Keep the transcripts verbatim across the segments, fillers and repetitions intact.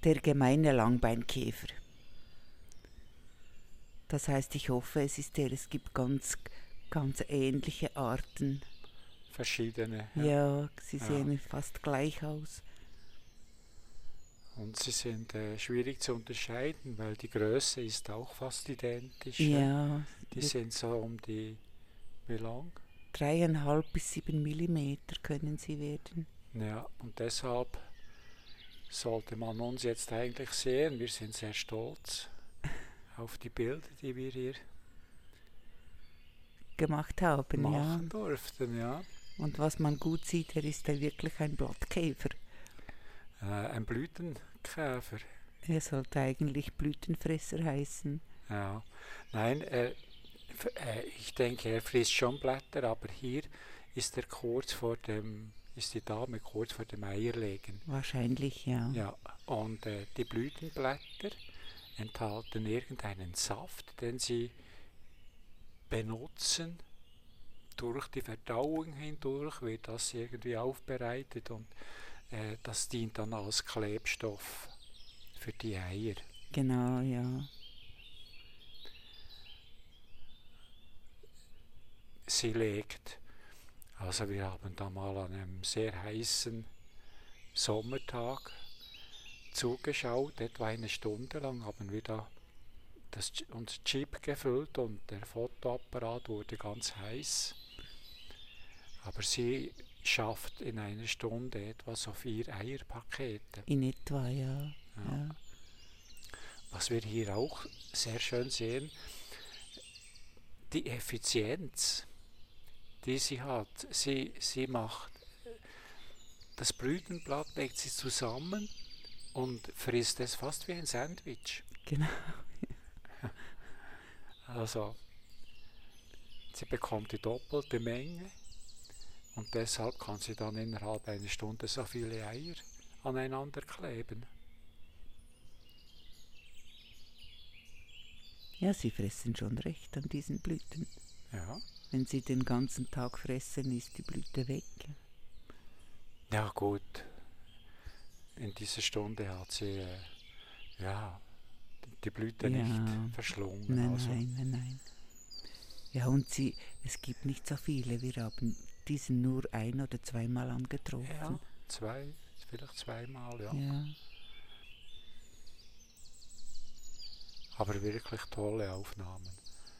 der gemeine Langbeinkäfer. Das heißt, ich hoffe, es ist der. Es gibt ganz, ganz ähnliche Arten. Verschiedene. Ja, Ja, sie ja. sehen fast gleich aus. Und sie sind äh, schwierig zu unterscheiden, weil die Größe ist auch fast identisch. Ja. Ja, Die sind so um die, wie lang? dreieinhalb bis sieben Millimeter können sie werden. Ja, und deshalb sollte man uns jetzt eigentlich sehen. Wir sind sehr stolz auf die Bilder, die wir hier Gemacht haben, machen ja. durften. Ja. Und was man gut sieht, er ist ja wirklich ein Blattkäfer. Äh, ein Blütenkäfer. Er sollte eigentlich Blütenfresser heißen. Ja. Nein, er, f- äh, ich denke, er frisst schon Blätter, aber hier ist er kurz vor dem, ist die Dame kurz vor dem Eierlegen. Wahrscheinlich, ja. Ja, und äh, die Blütenblätter enthalten irgendeinen Saft, den sie benutzen. Durch die Verdauung hindurch wird das irgendwie aufbereitet und äh, das dient dann als Klebstoff für die Eier. Genau, ja. Sie legt, also wir haben da mal an einem sehr heißen Sommertag zugeschaut, etwa eine Stunde lang haben wir da das, Ch- unser Chip gefüllt und der Fotoapparat wurde ganz heiß. Aber sie schafft in einer Stunde etwa so vier Eierpakete. In etwa, ja. Ja. ja. Was wir hier auch sehr schön sehen, die Effizienz, die sie hat. Sie, sie macht das Blütenblatt, legt sie zusammen und frisst es fast wie ein Sandwich. Genau. Also, sie bekommt die doppelte Menge und deshalb kann sie dann innerhalb einer Stunde so viele Eier aneinander kleben. Ja, sie fressen schon recht an diesen Blüten. Ja, Wenn sie den ganzen Tag fressen, ist die Blüte weg. ja gut. In dieser Stunde hat sie äh, ja, die Blüte Ja. nicht verschlungen. Nein, also. nein, nein, nein. Ja, und sie, es gibt nicht so viele. Wir haben diesen nur ein- oder zweimal Ja, angetroffen. zwei, vielleicht zweimal, ja. Ja. Aber wirklich tolle Aufnahmen.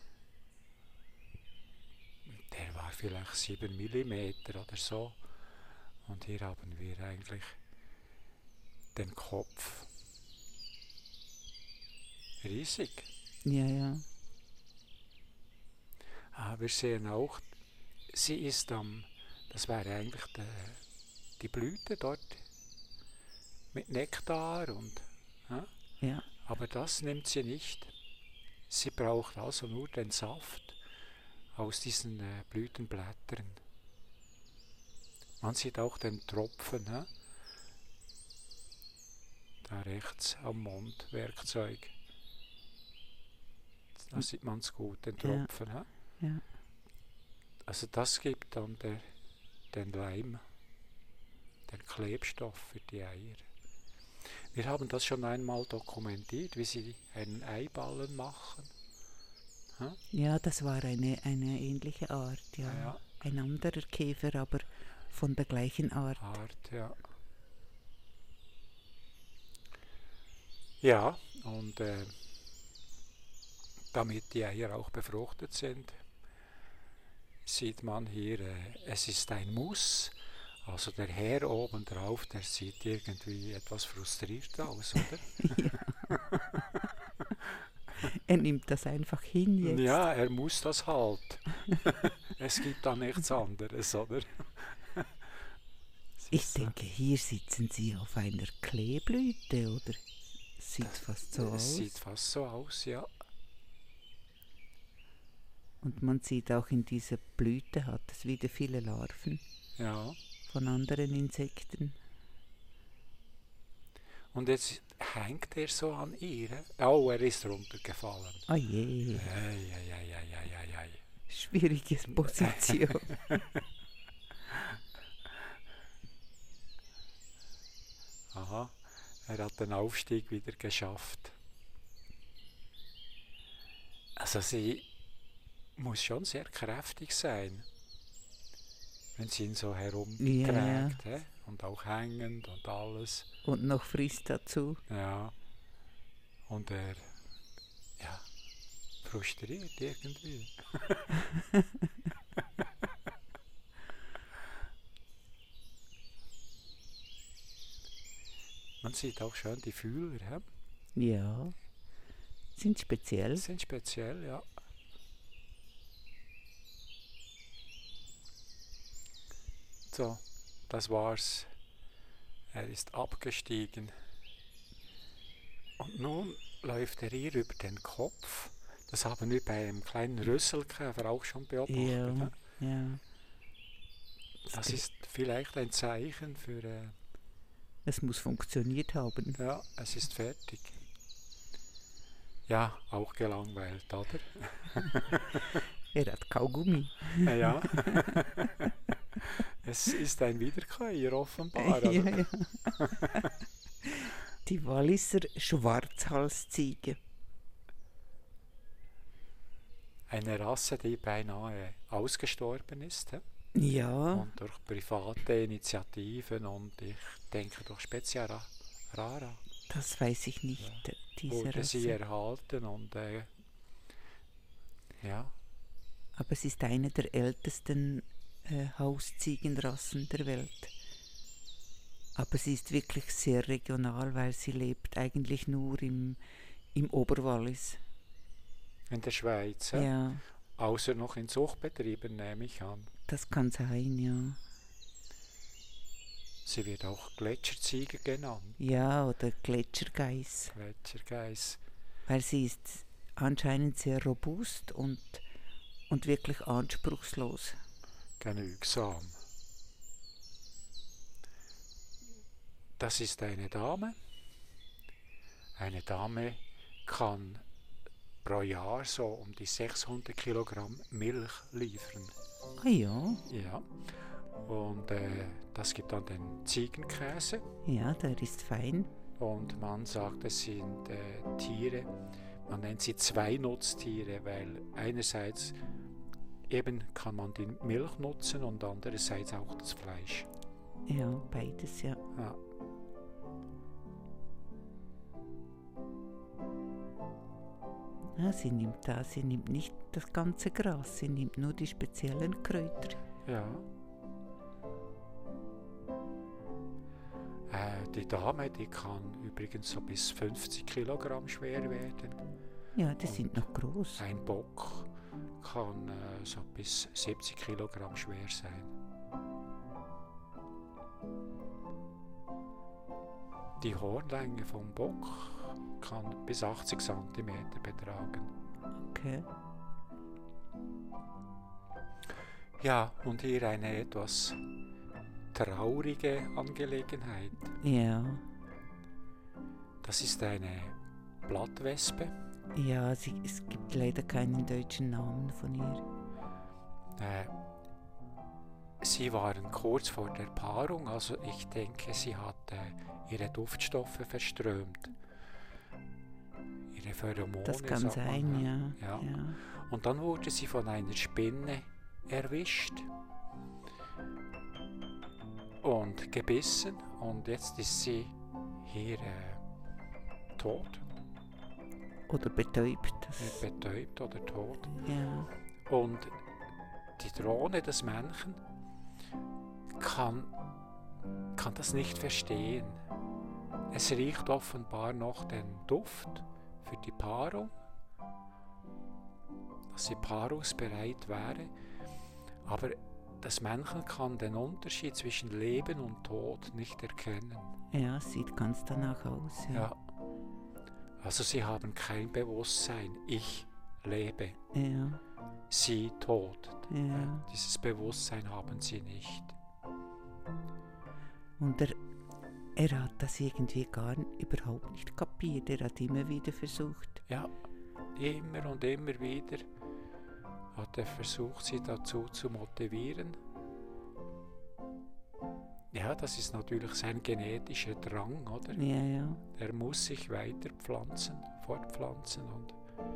Der war vielleicht sieben Millimeter oder so. Und hier haben wir eigentlich den Kopf. Riesig. Ja, ja. Ah, wir sehen auch, sie ist am, das wäre eigentlich der, die Blüte dort mit Nektar und, ja, Ja. aber das nimmt sie nicht. Sie braucht also nur den Saft aus diesen äh, Blütenblättern. Man sieht auch den Tropfen, hä? Da rechts am Mundwerkzeug. Da sieht man es gut, den Ja. Tropfen. Hä? Ja. Also das gibt dann der, den Leim, den Klebstoff für die Eier. Wir haben das schon einmal dokumentiert, wie sie einen Eiballen machen. Hä? Ja, das war eine, eine ähnliche Art, ja. Ja. Ein anderer Käfer, aber von der gleichen Art. Art, ja. Ja, und äh, damit die Eier auch befruchtet sind, sieht man hier, äh, es ist ein Muss. Also der Herr oben drauf, der sieht irgendwie etwas frustriert aus, oder? Er nimmt das einfach hin jetzt. Ja, er muss das halt. Es gibt da nichts anderes, oder? Es Ich ist, äh, denke, hier sitzen sie auf einer Kleeblüte, oder? Sieht fast so es aus. sieht fast so aus, ja. Und man sieht auch in dieser Blüte hat es wieder viele Larven Ja. von anderen Insekten. Und jetzt hängt er so an ihr. Oh, er ist runtergefallen. Oh je, Ei, ei, ei, ei, ei, ei, ei. schwierige Position. Aha. Er hat den Aufstieg wieder geschafft. Also sie muss schon sehr kräftig sein, wenn sie ihn so herumträgt. Ja. Hä? Und auch hängend und alles. Und noch frisst dazu. Ja. Und er, ja, frustriert irgendwie. Man sieht auch schön die Fühler, hä? Ja. Sind speziell. Die sind speziell, ja. So, das war's. Er ist abgestiegen. Und nun läuft er ihr über den Kopf. Das haben wir bei einem kleinen Rüsselkäfer auch schon beobachtet. Ja, Ne? ja. Das ist vielleicht ein Zeichen für, äh, Es muss funktioniert haben. ja, es ist fertig. Ja, auch gelangweilt, oder? Er hat Kaugummi. Ja, ja. Es ist ein Wiederkäuer offenbar, oder? Ja, ja. Die Walliser Schwarzhalsziege. Eine Rasse, die beinahe ausgestorben ist. He? Ja, Und durch private Initiativen und ich denke durch Specia Ra- Rara das weiß ich nicht, diese wurde sie Rasse. erhalten und äh, ja, Aber es ist eine der ältesten äh, Hausziegenrassen der Welt. Aber sie ist wirklich sehr regional, weil sie lebt eigentlich nur im, im Oberwallis. in der Schweiz. he? Ja, Außer noch in Zuchtbetrieben, nehme ich an. das kann sein, ja. Sie wird auch Gletscherziege genannt. Ja, oder Gletschergeiß. Gletschergeiß. Weil sie ist anscheinend sehr robust und, und wirklich anspruchslos. Genügsam. Das ist eine Dame. Eine Dame kann pro Jahr so um die sechshundert Kilogramm Milch liefern. Ah ja, Ja. Und äh, das gibt dann den Ziegenkäse. ja, der ist fein. Und man sagt, es sind äh, Tiere, man nennt sie Zweinutztiere, weil einerseits eben kann man die Milch nutzen und andererseits auch das Fleisch. Ja, beides, ja. Ja. Ja, sie nimmt da, sie nimmt nicht das ganze Gras, sie nimmt nur die speziellen Kräuter. Ja. Äh, die Dame, die kann übrigens so bis fünfzig Kilogramm schwer werden. Ja, die Und sind noch groß. Ein Bock kann äh, so bis siebzig Kilogramm schwer sein. Die Hornlänge vom Bock kann bis achtzig Zentimeter betragen. Okay. Ja, und hier eine etwas traurige Angelegenheit. Ja, Das ist eine Blattwespe. ja, sie, es gibt leider keinen deutschen Namen von ihr. Äh, sie waren kurz vor der Paarung, also ich denke, sie hat äh, ihre Duftstoffe verströmt. Ihre Pheromone. Das kann sagt man, sein, hä? ja. Ja. ja. Und dann wurde sie von einer Spinne erwischt und gebissen und jetzt ist sie hier äh, tot, Oder betäubt. Das, äh, betäubt oder tot. ja. Und die Drohne, das Männchen, kann, kann das nicht verstehen. Es riecht offenbar noch den Duft für die Paarung, dass sie paarungsbereit wäre, aber das Männchen kann den Unterschied zwischen Leben und Tod nicht erkennen. Ja, sieht ganz danach aus. Ja. Ja. Also sie haben kein Bewusstsein. Ich lebe, Ja, sie tot. ja. Dieses Bewusstsein haben sie nicht. Und er, er hat das irgendwie gar n- überhaupt nicht kapiert. Er hat immer wieder versucht. Ja, immer und immer wieder hat er versucht, sie dazu zu motivieren. ja, das ist natürlich sein genetischer Drang, oder? Ja, ja. Er muss sich weiter pflanzen, fortpflanzen und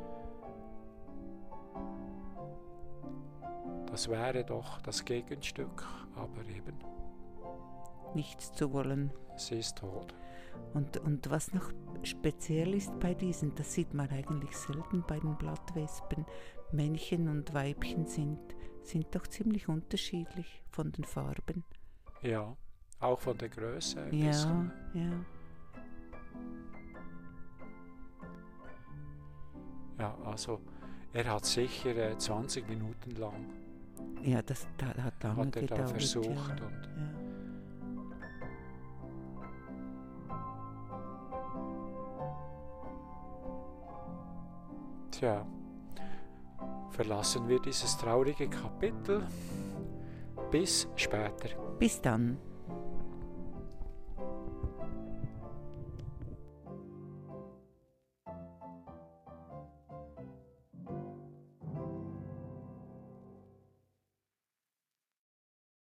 das wäre doch das Gegenstück, aber eben, Nichts zu wollen. sie ist tot. Und, und was noch speziell ist bei diesen, das sieht man eigentlich selten bei den Blattwespen, Männchen und Weibchen sind, sind doch ziemlich unterschiedlich von den Farben. Ja, auch von der Größe ein Ja, bisschen. ja. Ja, also er hat sicher äh, zwanzig Minuten lang Ja, das da, hat lange hat er da gedauert. versucht ja. und Ja. tja, verlassen wir dieses traurige Kapitel. Bis später. Bis dann.